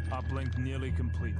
Uplink nearly complete.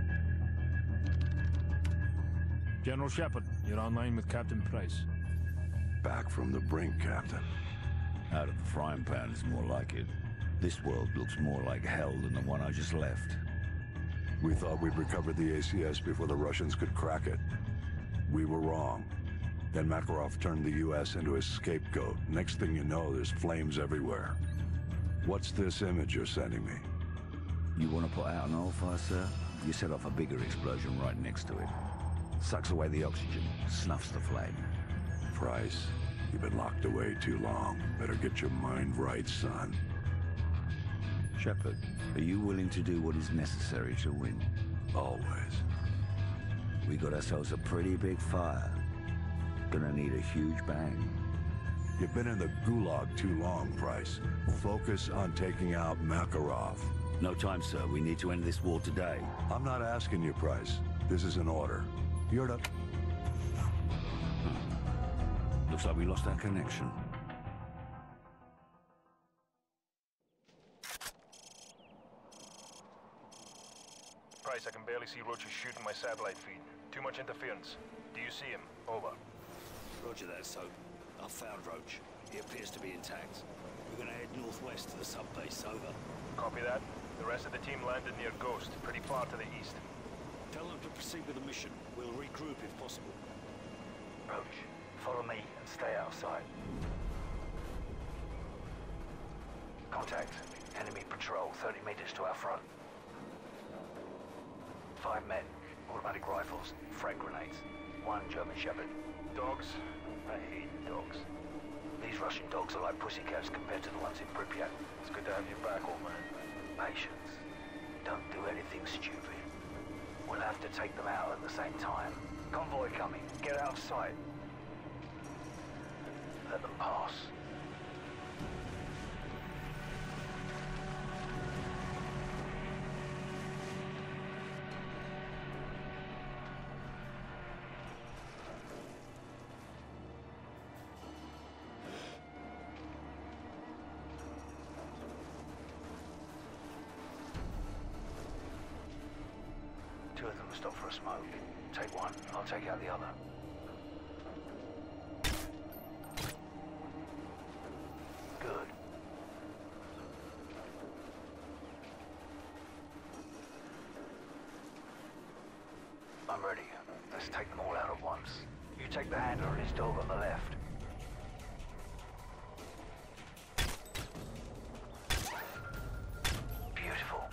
General Shepard, you're online with Captain Price. Back from the brink, Captain. Out of the frying pan is more like it. This world looks more like hell than the one I just left. We thought we'd recovered the ACS before the Russians could crack it. We were wrong. Then Makarov turned the US into his scapegoat. Next thing you know, there's flames everywhere. What's this image you're sending me? You want to put out an oil fire, sir? You set off a bigger explosion right next to it. Sucks away the oxygen, snuffs the flame. Price, you've been locked away too long. Better get your mind right, son. Shepard, are you willing to do what is necessary to win? Always. We got ourselves a pretty big fire. Gonna need a huge bang. You've been in the gulag too long, Price. Focus on taking out Makarov. No time, sir. We need to end this war today. I'm not asking you, Price. This is an order. You're to... Looks like we lost our connection. Price, I can barely see Roach shooting my satellite feed. Too much interference. Do you see him? Over. Roger that, Soap. I've found Roach. He appears to be intact. We're gonna head northwest to the sub-base, over. Copy that. The rest of the team landed near Ghost, pretty far to the east. Tell them to proceed with the mission. We'll regroup if possible. Roach, follow me and stay outside. Contact. Enemy patrol 30 meters to our front. 5 men, automatic rifles, frag grenades. 1 German Shepherd. Dogs? I hate dogs. These Russian dogs are like pussycats compared to the ones in Pripyat. It's good to have you back, old man. Patience. Don't do anything stupid. We'll have to take them out at the same time. Convoy coming. Get out of sight. Let them pass. Two of them will stop for a smoke. Take one, I'll take out the other. Good. I'm ready. Let's take them all out at once. You take the handler and his dog on the left. Beautiful.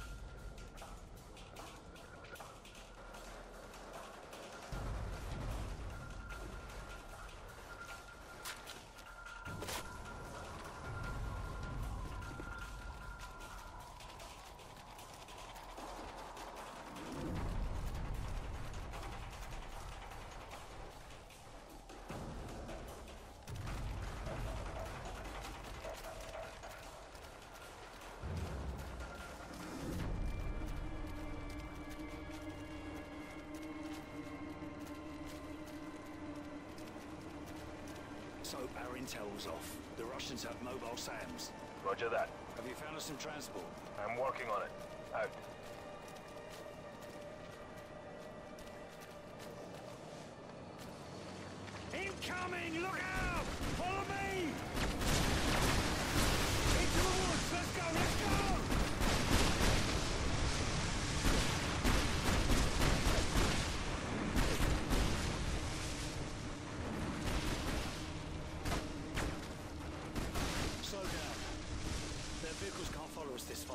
So, our intel was off. The Russians have mobile SAMs. Roger that. Have you found us some transport? I'm working on it. Out. Incoming! Look out! Follow me! Into the woods! Let's go! Let's go! Slow down. Their vehicles can't follow us this far.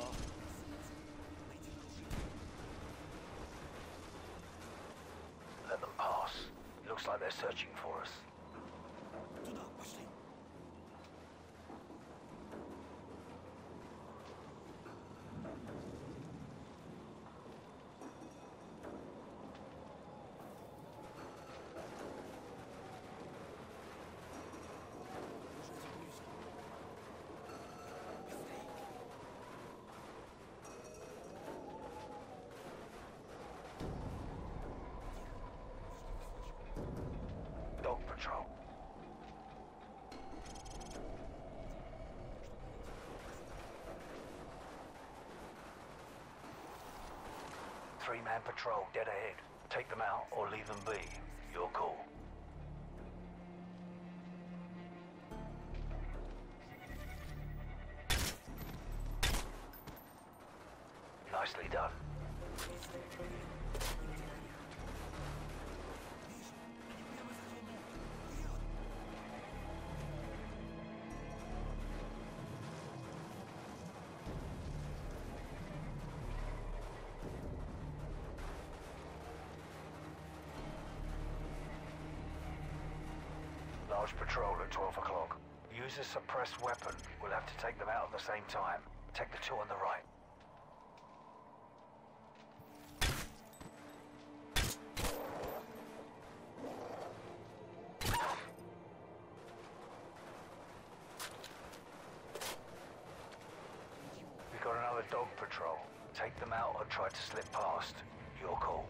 Let them pass. Looks like they're searching for us. 3-man patrol dead ahead. Take them out or leave them be. Your call. Nicely done. Large patrol at 12 o'clock. Use a suppressed weapon. We'll have to take them out at the same time. Take the two on the right. We've got another dog patrol. Take them out or try to slip past. Your call.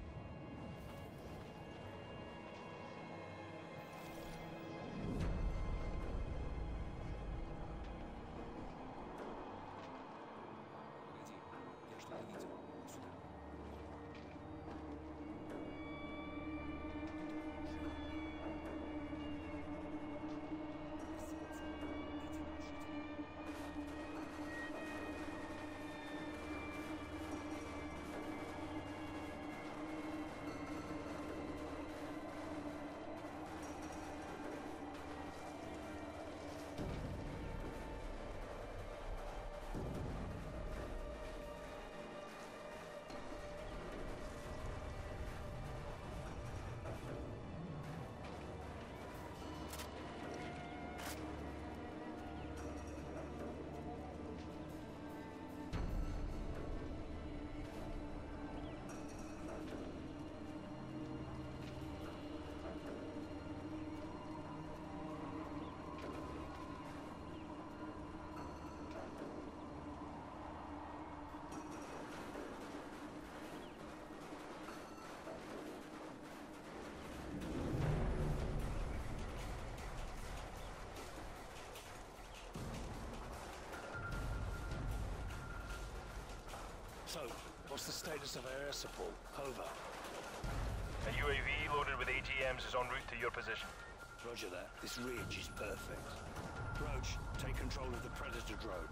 So, what's the status of our air support? Over. A UAV loaded with AGMs is en route to your position. Roger that. This ridge is perfect. Roach, take control of the Predator drone.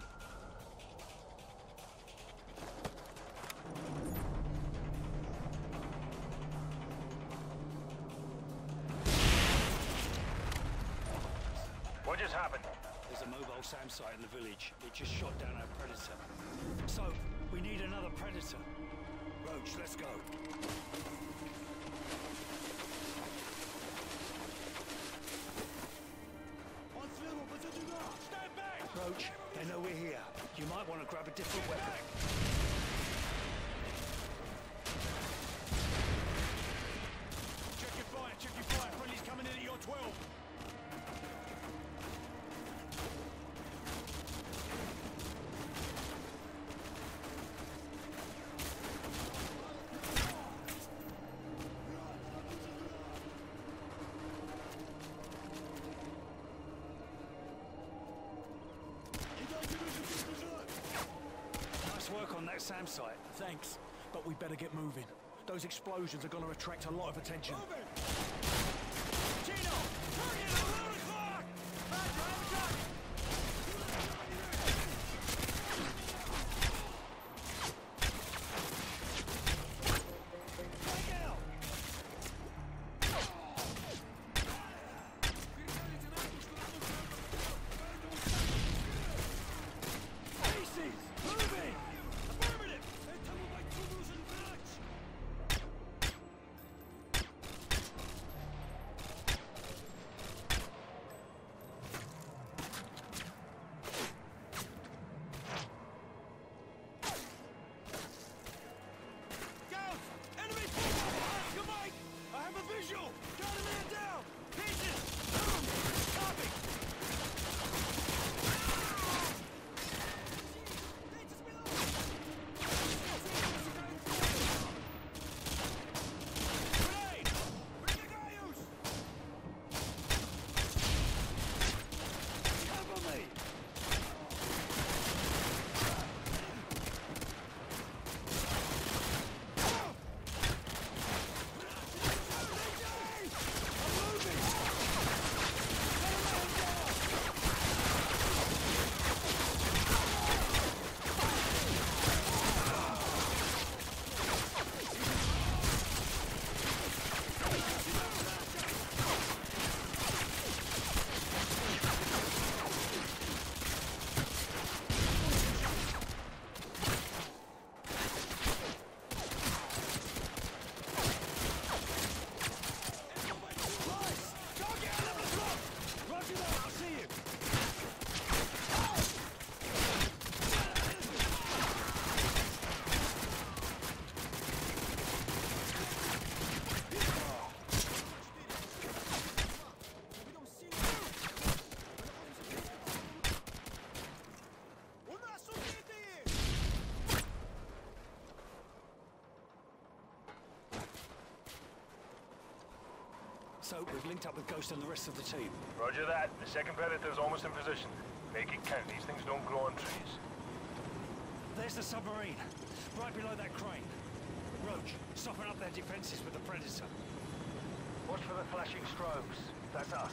What just happened? There's a mobile SAM site in the village. It just shot down our Predator. So, we need another Predator. Roach, let's go. Stand back! Roach, they know we're here. You might want to grab a different weapon. Check your fire, check your fire. Friendly's coming in at your 12. Nice work on that SAM site. Thanks, but we better get moving. Those explosions are going to attract a lot of attention. Tino! Target around the clock! So, we've linked up with Ghost and the rest of the team. Roger that. The second Predator's almost in position. Make it count. These things don't grow on trees. There's the submarine, right below that crane. Roach, soften up their defenses with the Predator. Watch for the flashing strobes. That's us.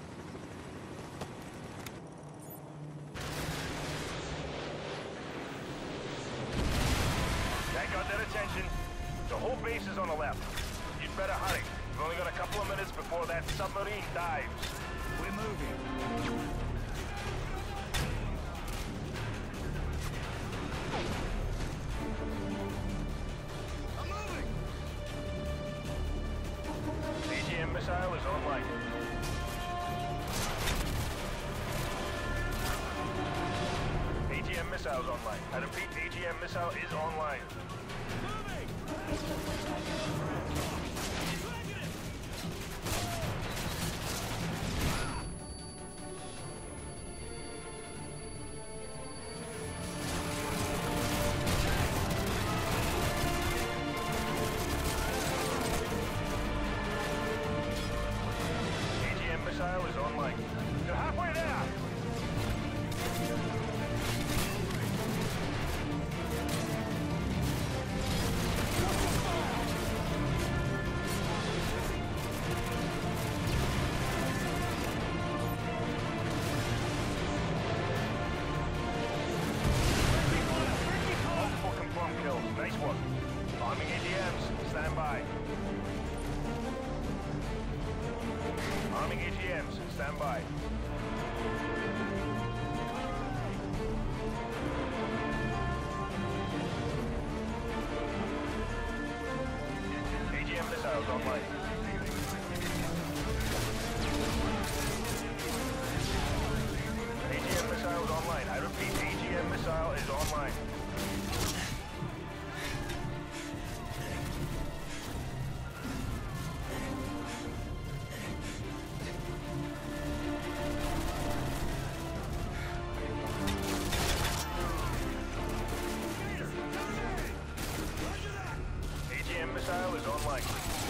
That got their attention. The whole base is on the left. You'd better hurry. We've only got a couple of minutes before that submarine dives. We're moving. I'm moving! AGM missile is online. AGM missile's online. I repeat, AGM missile is online. AGM missile is online. You're halfway there! Multiple confirmed kills. Nice work. Arming AGMs. Stand by. Arming AGMs. Stand by. AGM missiles online. AGM missiles online. I repeat, AGM missile is online. AGM missile is online.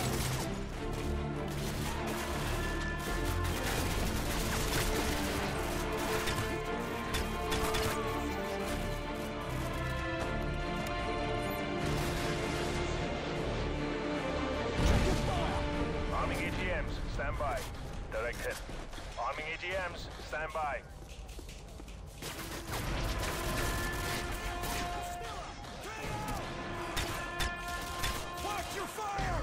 Arming AGMs, stand by. Direct hit. Arming AGMs, stand by. Watch your fire!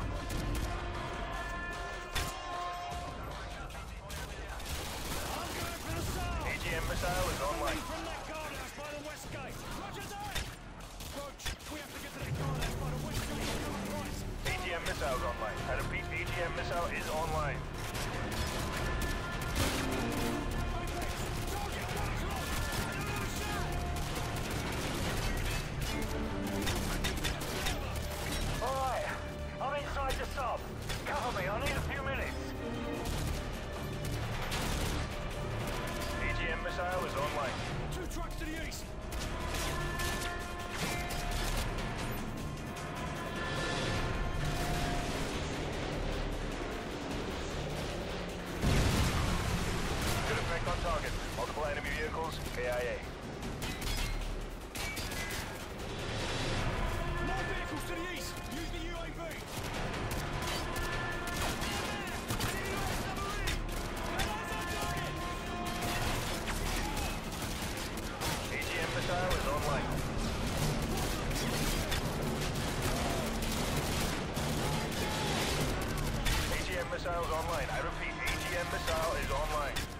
I'm going for the south! AGM missile is online. From that guardhouse by the west gate. Roger that! Roach, we have to get to that guardhouse by the west gate. Come on, Price. AGM missiles online. I repeat, AGM missile is online. Alright, I'm inside the sub. Cover me, I need a few minutes. AGM missile is online. 2 trucks to the east. Good effect on target. Multiple enemy vehicles, KIA. More vehicles to the east. Use the UAV. AGM missile is online. AGM missile is online. I repeat, AGM missile is online.